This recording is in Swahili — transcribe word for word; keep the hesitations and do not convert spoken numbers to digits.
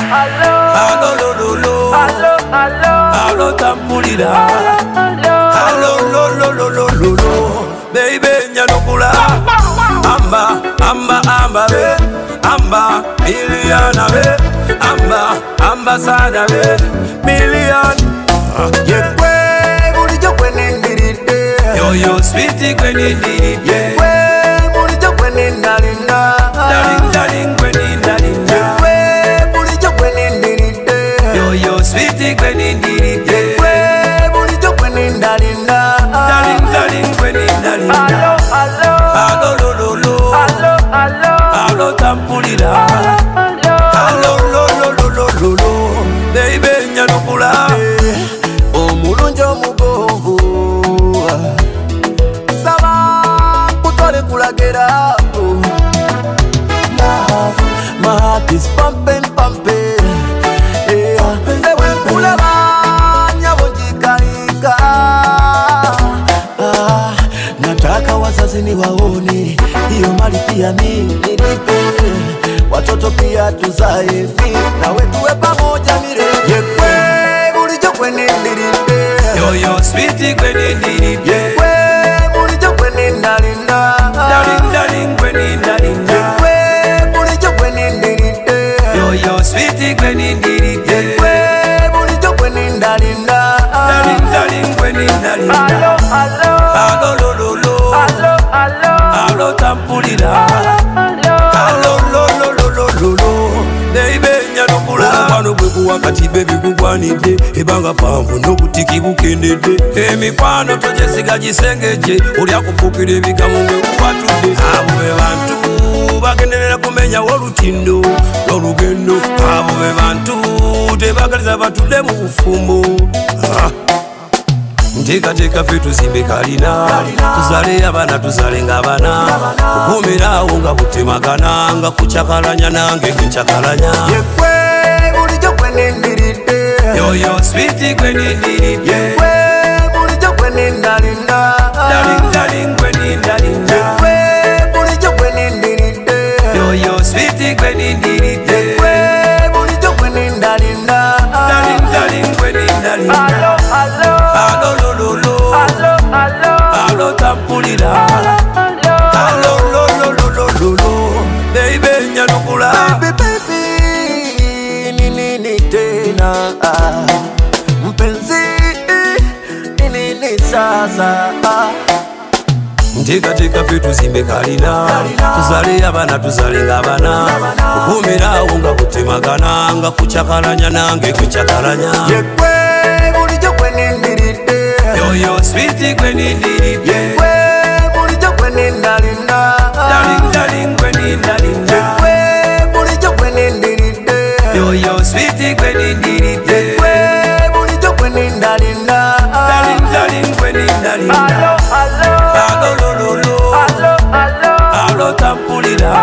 allo, allo, lo, lo, lo. allo, allo, allo, tambulira. allo, Allo, lo, lo, lo, lo, lo, lo. Baby, nyanukula. Amba, amba, amba, be. Amba, Miliana, be. Amba, ambassador, be. Million. Yekwe, bulijo kweni ndiride. Yo, yo, sweetie, kweni ndiride. Yekwe, bulijo kweni ndalinda. Darling, darling, kweni ndalinda. Yekwe, bulijo kweni ndiride. Yo, yo, sweetie, kweni ndiride. Yekwe, bulijo kweni ndalinda. Darling, darling, kweni ndalinda. allo, allo, Allo, lo, lo, lo. allo, allo, Allo, tambulira. allo, Allo, lo, lo, lo, lo, lo, lo. Baby, nyanukula. Omulungi omugonvu saba kutole kulagera. My heart is pumping, pumping. Ewe nkulaba nyabo njikaika. Ah, nataka wazazi ni waone hiyo mali pia mimi nilipe, watoto pia tuzae fi nawe tuwe pamoja milele. Yekwe bulijo kweni ndiride. Yo, yo, sweetie, kweni ndiride. Yekwe bulijo kweni ndalinda. Darling, darling, kweni ndalinda. Yekwe bulijo kweni ndiride. Yo, yo, sweetie, kweni ndiride. Yekwe bulijo kweni ndalinda. Darling, darling, kweni ndalinda. allo, allo, Allo, lo, lo, lo. allo, allo, Allo, tambulira. allo, Allo, lo, lo, lo, lo, lo, lo. Baby, nyanukula. Omukwano gwe guwakati baby gugwanidde. Ebanga panvu n'obutiki bukendedde. Emikwano togesiga gisengeje. Olya kufuukira ebigambo ng'ekukwatudde. Abo be bantu bagenderera kumenyawo olutindo n'olugendo. Abo be bantu tebagaliza batudde mu bufumbo. Ah. Nteekateeka ffe tuzimbe kalina, tuzale abaana tuzale ng'abaana, okuumirawo nga butemagana, nga kucakalanya nange ncakalanya. Yekwe bulijo kweni ndiride. Yo, yo, sweetie, kweni ndiride. Yekwe bulijo kweni ndalinda. Darling, darling, kweni ndalinda. Yekwe bulijo kweni ndiride. Yo, yo, sweetie, kweni ndiride. Yekwe bulijo kweni ndalinda. Darling, darling, kweni ndalinda. allo, allo, Allo, lo, lo, lo. allo, allo, Allo, tambulira. allo, Allo, lo, lo, lo, lo, lo, lo. Baby, nyanukula. Baby, baby, ni nini tena? Ah, mpenzi, ni nini sasa? Ah, Nteekateeka ffe tuzimbe kalina, tuzale abaana tuzale ng'abaana, okuumirawo nga butemagana, nga kucakalanya nange kucakalanya. yekwe bulijo kweni ndiride. Yo, yo, sweetie, kweni ndiride. Yekwe bulijo kweni ndalinda. Darling, darling, kweni ndalinda. Yekwe bulijo kweni ndiride. Yo, yo, sweetie, kweni ndiride. Yekwe bulijo kweni ndalinda. Darling, darling, kweni ndalinda. allo, allo, Allo, lo, lo, lo. allo, allo, Allo, tambulira.